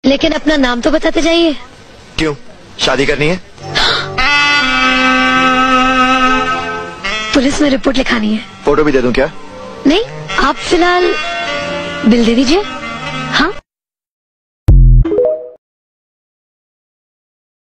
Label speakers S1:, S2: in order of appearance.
S1: लेकिन अपना नाम तो बताते जाइए।
S2: क्यों, शादी करनी है?
S1: पुलिस में रिपोर्ट लिखानी है।
S2: फोटो भी दे दूं क्या?
S1: नहीं, आप फिलहाल बिल दे दीजिए। हाँ,